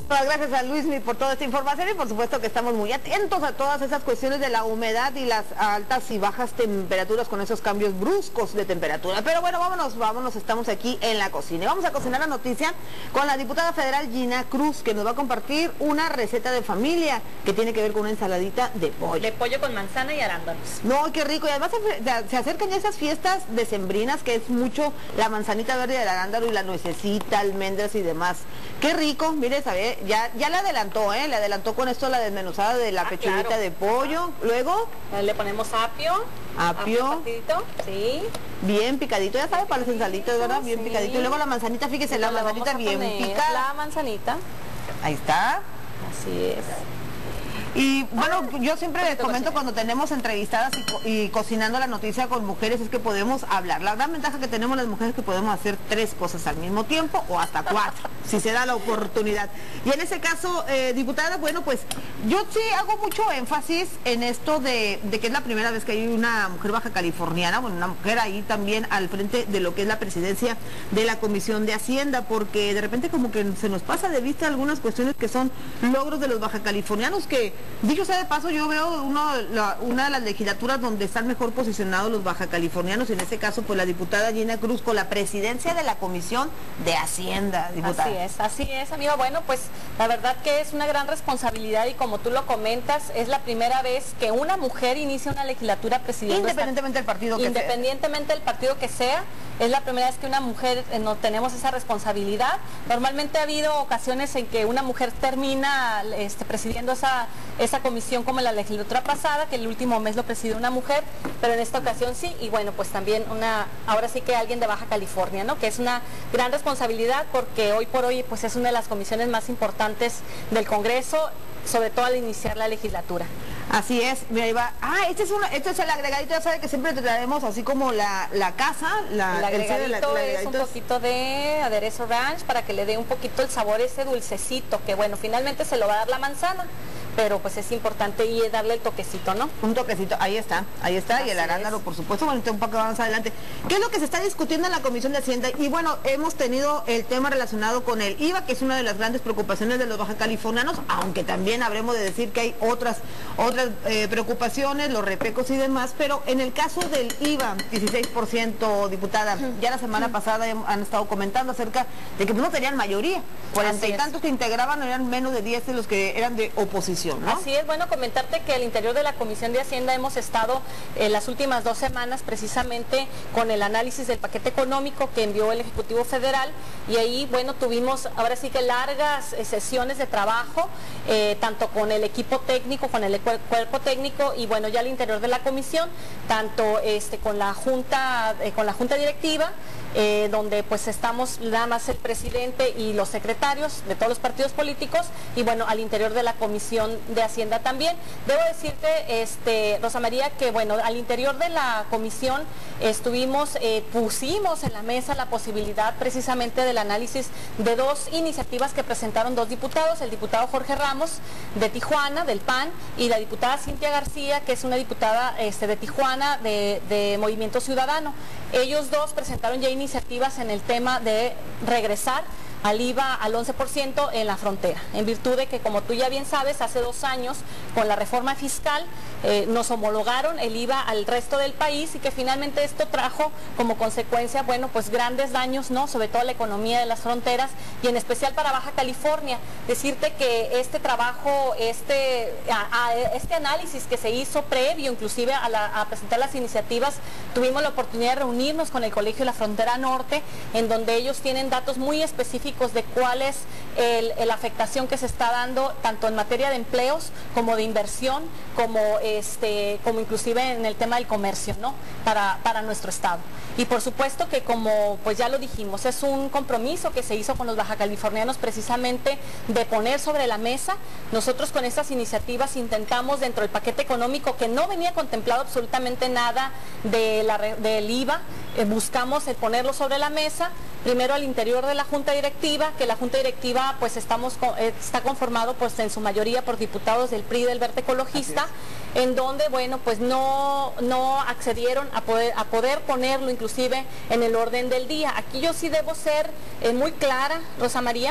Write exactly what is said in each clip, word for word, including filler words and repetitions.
Gracias a Luismi por toda esta información y por supuesto que estamos muy atentos a todas esas cuestiones de la humedad y las altas y bajas temperaturas con esos cambios bruscos de temperatura. Pero bueno, vámonos, vámonos, estamos aquí en la cocina. Vamos a cocinar la noticia con la diputada federal Gina Cruz, que nos va a compartir una receta de familia que tiene que ver con una ensaladita de pollo. De pollo con manzana y arándanos. No, qué rico. Y además se, se acercan ya esas fiestas decembrinas, que es mucho la manzanita verde del arándano y la nuececita, almendras y demás. Qué rico, mire, sabe, ya, ya le adelantó, ¿eh? Le adelantó con esto la desmenuzada de la ah, pechuguita claro. de pollo. Luego le ponemos apio. Apio. Apio picadito, sí. Bien picadito, ya sabe, para las ensalitas, ¿verdad? Bien sí. picadito. Y luego la manzanita, fíjese, la manzanita bien picada. La manzanita. Ahí está. Así es. Y bueno, yo siempre les comento cuando tenemos entrevistadas y, co y cocinando la noticia con mujeres es que podemos hablar. La gran ventaja que tenemos las mujeres es que podemos hacer tres cosas al mismo tiempo o hasta cuatro, si se da la oportunidad. Y en ese caso, eh, diputada, bueno, pues yo sí hago mucho énfasis en esto de, de que es la primera vez que hay una mujer baja californiana, bueno, una mujer ahí también al frente de lo que es la presidencia de la Comisión de Hacienda, porque de repente como que se nos pasa de vista algunas cuestiones que son logros de los baja californianos que, dicho sea de paso, yo veo uno, la, una de las legislaturas donde están mejor posicionados los baja californianos, en este caso pues la diputada Gina Cruz con la presidencia de la Comisión de Hacienda, diputada. Así es, así es, amigo. Bueno, pues la verdad que es una gran responsabilidad y como tú lo comentas, es la primera vez que una mujer inicia una legislatura presidiendo. Independientemente esta, del partido que Independientemente sea. del partido que sea, es la primera vez que una mujer eh, no tenemos esa responsabilidad. Normalmente ha habido ocasiones en que una mujer termina este, presidiendo esa, esa comisión como en la legislatura pasada, que el último mes lo presidió una mujer, pero en esta ocasión sí, y bueno, pues también una, ahora sí que alguien de Baja California, ¿no? Que es una gran responsabilidad porque hoy por hoy pues es una de las comisiones más importantes del Congreso, sobre todo al iniciar la legislatura. Así es, mira, ahí va. Ah, este es, una, este es el agregadito, ya sabe que siempre te traemos así como la, la casa. La, el agregadito, el, el agregadito es un es... poquito de aderezo ranch para que le dé un poquito el sabor ese dulcecito, que bueno, finalmente se lo va a dar la manzana, pero pues es importante y darle el toquecito, ¿no? Un toquecito, ahí está, ahí está, así y el arándano, es. por supuesto, bueno, un poco más adelante. ¿Qué es lo que se está discutiendo en la Comisión de Hacienda? Y bueno, hemos tenido el tema relacionado con el I V A, que es una de las grandes preocupaciones de los baja californianos, aunque también habremos de decir que hay otras, otras eh, preocupaciones, los repecos y demás, pero en el caso del I V A, dieciséis por ciento, diputada, ya la semana pasada han estado comentando acerca de que pues, no tenían mayoría, cuarenta y tantos que integraban, eran menos de diez de los que eran de oposición. ¿No? Así es, bueno, comentarte que al interior de la Comisión de Hacienda hemos estado en eh, las últimas dos semanas precisamente con el análisis del paquete económico que envió el Ejecutivo Federal y ahí, bueno, tuvimos ahora sí que largas eh, sesiones de trabajo, eh, tanto con el equipo técnico, con el cuerpo técnico y bueno, ya al interior de la Comisión, tanto este, con la Junta, eh, con la Junta Directiva, Eh, donde pues estamos nada más el presidente y los secretarios de todos los partidos políticos y bueno, al interior de la Comisión de Hacienda también. Debo decirte, este, Rosa María, que bueno, al interior de la comisión estuvimos, eh, pusimos en la mesa la posibilidad precisamente del análisis de dos iniciativas que presentaron dos diputados, el diputado Jorge Ramos de Tijuana, del P A N, y la diputada Cintia García, que es una diputada este, de Tijuana, de, de Movimiento Ciudadano. Ellos dos presentaron ya iniciativas en el tema de regresar al I V A al once por ciento en la frontera, en virtud de que, como tú ya bien sabes, hace dos años, con la reforma fiscal, eh, nos homologaron el I V A al resto del país y que finalmente esto trajo como consecuencia, bueno, pues grandes daños, ¿no? Sobre todo a la economía de las fronteras y en especial para Baja California. Decirte que este trabajo, este, a, a, este análisis que se hizo previo, inclusive a, la, a presentar las iniciativas, tuvimos la oportunidad de reunirnos con el Colegio de la Frontera Norte, en donde ellos tienen datos muy específicos de cuál es el, la afectación que se está dando tanto en materia de empleos como de inversión, como este, como inclusive en el tema del comercio, ¿no? Para, para nuestro estado. Y por supuesto que, como pues ya lo dijimos, es un compromiso que se hizo con los baja californianos precisamente de poner sobre la mesa. Nosotros con estas iniciativas intentamos, dentro del paquete económico que no venía contemplado absolutamente nada de la, del I V A, eh, buscamos el ponerlo sobre la mesa, primero al interior de la Junta Directiva, que la Junta Directiva pues estamos eh, está conformado pues en su mayoría por diputados del P R I y del Verde Ecologista, en donde bueno pues no, no accedieron a poder, a poder ponerlo inclusive en el orden del día. Aquí yo sí debo ser eh, muy clara, Rosa María,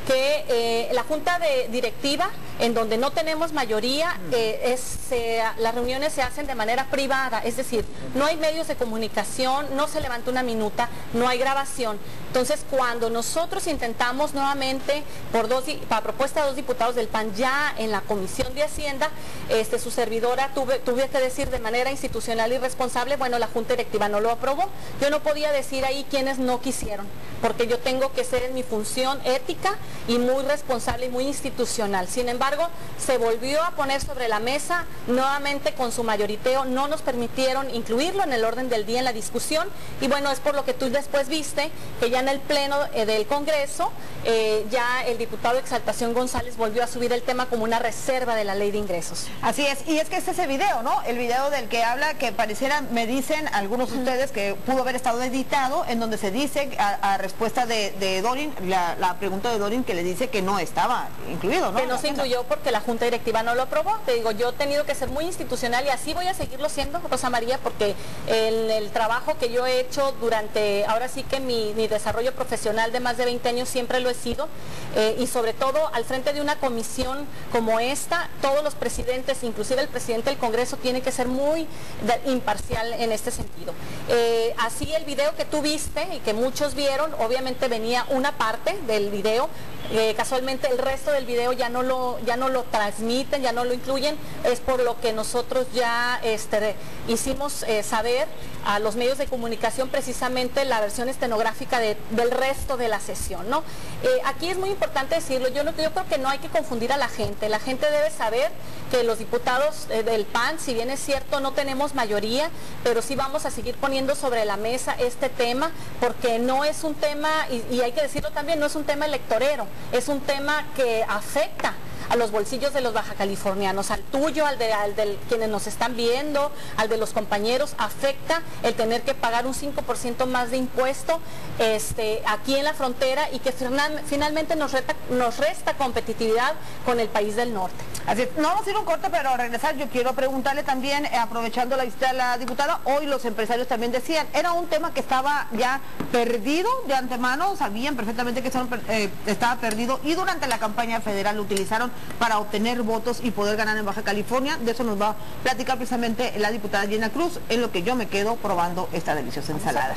que eh, la junta de directiva, en donde no tenemos mayoría, eh, es, se, las reuniones se hacen de manera privada, es decir, no hay medios de comunicación, no se levanta una minuta, no hay grabación. Entonces, cuando nosotros intentamos nuevamente, por dos, para propuesta de dos diputados del P A N, ya en la Comisión de Hacienda, este, su servidora tuve, tuve que decir de manera institucional y responsable, bueno, la Junta Directiva no lo aprobó. Yo no podía decir ahí quienes no quisieron, porque yo tengo que ser en mi función ética y muy responsable y muy institucional. Sin embargo, se volvió a poner sobre la mesa, nuevamente con su mayoriteo, no nos permitieron incluirlo en el orden del día en la discusión, y bueno, es por lo que tú después viste que ya en el pleno eh, del Congreso, eh, ya el diputado Exaltación González volvió a subir el tema como una reserva de la ley de ingresos. Así es, y es que este es el video, ¿no? El video del que habla, que pareciera, me dicen algunos de ustedes, que pudo haber estado editado, en donde se dice, a, a respuesta de, de Dorin, la, la pregunta de Dorin, que le dice que no estaba incluido, ¿no? Que no se incluyó porque la Junta Directiva no lo aprobó. Te digo, yo he tenido que ser muy institucional y así voy a seguirlo siendo, Rosa María, porque el, el trabajo que yo he hecho durante, ahora sí que mi, mi desarrollo profesional de más de veinte años siempre lo he sido, eh, y sobre todo al frente de una comisión como esta, todos los presidentes, inclusive el presidente del Congreso, tiene que ser muy de, imparcial en este sentido. Eh, así el video que tú viste y que muchos vieron, obviamente venía una parte del video, eh, casualmente el resto del video ya no lo ya no lo transmiten, ya no lo incluyen, es por lo que nosotros ya este, hicimos eh, saber a los medios de comunicación precisamente la versión estenográfica de, del resto de la sesión, ¿no? Eh, aquí es muy importante decirlo, yo, no, yo creo que no hay que confundir a la gente, la gente debe saber que los diputados eh, del P A N, si bien es cierto no tenemos mayoría, pero sí vamos a seguir poniendo sobre la mesa este tema, porque no es un tema, y, y hay que decirlo también, no es un tema electorero, es un tema que afecta a los bolsillos de los bajacalifornianos, al tuyo, al de, al de quienes nos están viendo, al de los compañeros, afecta el tener que pagar un cinco por ciento más de impuesto este, aquí en la frontera, y que final, finalmente nos, reta, nos resta competitividad con el país del norte. Así es. No vamos a ir un corte, pero al regresar yo quiero preguntarle también, eh, aprovechando la visita de la diputada, hoy los empresarios también decían, era un tema que estaba ya perdido de antemano, sabían perfectamente que estaba, eh, estaba perdido, y durante la campaña federal lo utilizaron para obtener votos y poder ganar en Baja California. De eso nos va a platicar precisamente la diputada Gina Cruz, en lo que yo me quedo probando esta deliciosa ensalada.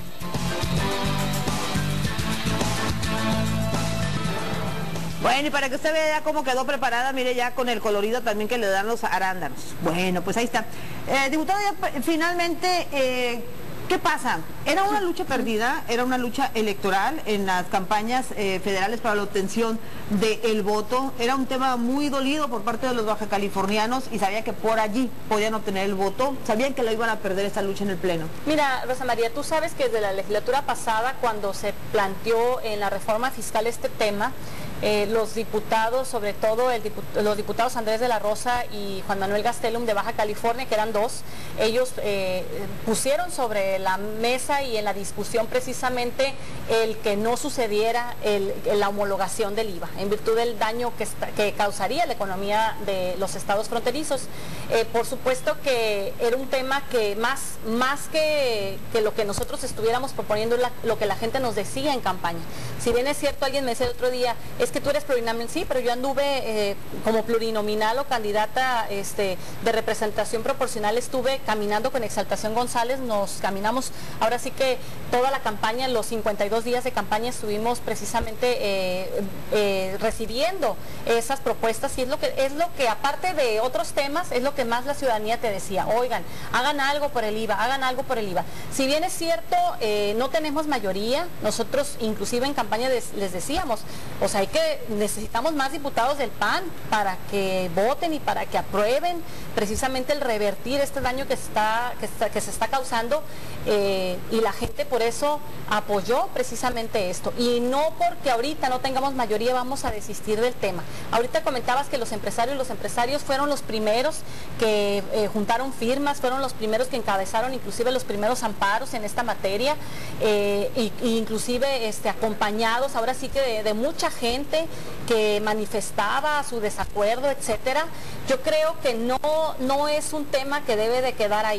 Bueno, y para que usted vea cómo quedó preparada, mire ya con el colorido también que le dan los arándanos. Bueno, pues ahí está. Eh, diputada, ya, finalmente, eh, ¿qué pasa? Era una lucha perdida, era una lucha electoral en las campañas eh, federales para la obtención del voto. Era un tema muy dolido por parte de los bajacalifornianos y sabía que por allí podían obtener el voto. Sabían que lo iban a perder esta lucha en el Pleno. Mira, Rosa María, tú sabes que desde la legislatura pasada, cuando se planteó en la reforma fiscal este tema, Eh, los diputados, sobre todo el diput los diputados Andrés de la Rosa y Juan Manuel Gastelum de Baja California, que eran dos, ellos eh, pusieron sobre la mesa y en la discusión precisamente el que no sucediera el, la homologación del I V A, en virtud del daño que, está, que causaría la economía de los estados fronterizos. Eh, por supuesto que era un tema que más, más que, que lo que nosotros estuviéramos proponiendo, la, lo que la gente nos decía en campaña. Si bien es cierto, alguien me decía el otro día, es que tú eres plurinominal, sí, pero yo anduve eh, como plurinominal o candidata este, de representación proporcional, estuve caminando con Exaltación González, nos caminamos, ahora sí que toda la campaña, los cincuenta y dos días de campaña estuvimos precisamente eh, eh, recibiendo esas propuestas, y es lo que, es lo que aparte de otros temas, es lo que más la ciudadanía te decía, oigan, hagan algo por el I V A, hagan algo por el I V A. Si bien es cierto, eh, no tenemos mayoría, nosotros inclusive en campaña les, les decíamos, o sea, hay que necesitamos más diputados del P A N para que voten y para que aprueben precisamente el revertir este daño que está que, está, que se está causando, eh, y la gente por eso apoyó precisamente esto, y no porque ahorita no tengamos mayoría vamos a desistir del tema. Ahorita comentabas que los empresarios los empresarios fueron los primeros que eh, juntaron firmas, fueron los primeros que encabezaron inclusive los primeros amparos en esta materia, eh, y, y inclusive este, acompañados ahora sí que de, de mucha gente que manifestaba su desacuerdo, etcétera. Yo creo que no, no es un tema que debe de quedar ahí.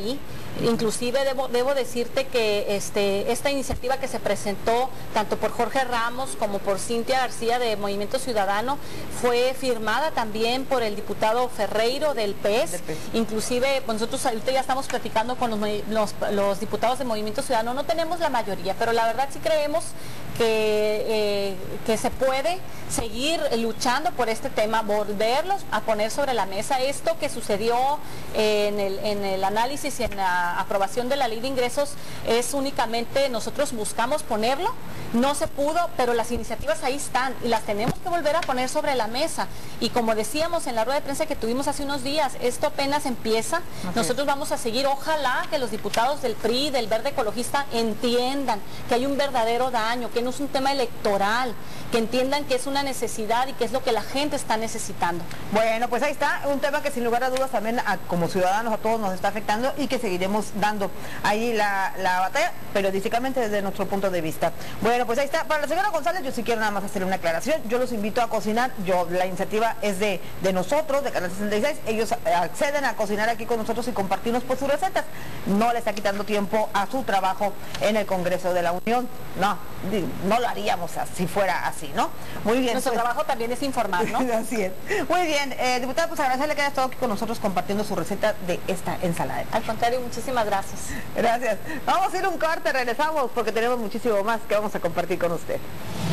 Inclusive debo, debo decirte que este, esta iniciativa que se presentó tanto por Jorge Ramos como por Cintia García de Movimiento Ciudadano fue firmada también por el diputado Ferreiro del P E S. Inclusive pues nosotros ahorita ya estamos platicando con los, los, los diputados de Movimiento Ciudadano, no tenemos la mayoría, pero la verdad sí creemos que, eh, que se puede seguir luchando por este tema, volverlos a poner sobre la mesa. Esto que sucedió en el, en el análisis y en la aprobación de la ley de ingresos es únicamente, nosotros buscamos ponerlo, no se pudo, pero las iniciativas ahí están y las tenemos que volver a poner sobre la mesa. Y como decíamos en la rueda de prensa que tuvimos hace unos días, esto apenas empieza, okay. Nosotros vamos a seguir, ojalá que los diputados del P R I, del Verde Ecologista entiendan que hay un verdadero daño, que no es un tema electoral, que entiendan que es una necesidad y que es lo que la gente está necesitando. Bueno, pues ahí está, un tema que sin lugar a dudas también a, como ciudadanos a todos nos está afectando y que seguiremos dando ahí la, la batalla periodísticamente desde nuestro punto de vista. Bueno, pues ahí está. Para la señora González yo sí quiero nada más hacer una aclaración. Yo los invito a cocinar, yo la iniciativa es de, de nosotros, de Canal sesenta y seis, ellos acceden a cocinar aquí con nosotros y compartirnos por sus recetas. No le está quitando tiempo a su trabajo en el Congreso de la Unión. No, no lo haríamos si fuera así, ¿no? Muy bien. Nuestro pues, trabajo también es informar, ¿no? Así es. Muy bien, eh, diputada, pues agradecerle que haya estado aquí con nosotros compartiendo su receta de esta ensalada. Al contrario, muchísimas gracias. Gracias. Vamos a ir a un corte, regresamos porque tenemos muchísimo más que vamos a compartir con usted.